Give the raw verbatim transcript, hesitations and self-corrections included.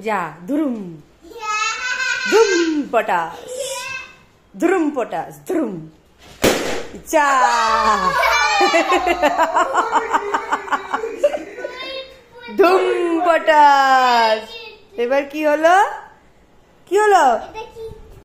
যা ধুরুম ধুম পটাস ধুরুম পটাস ধুরুম যা ধুম পটাস। এবার কি হলো কি হলো?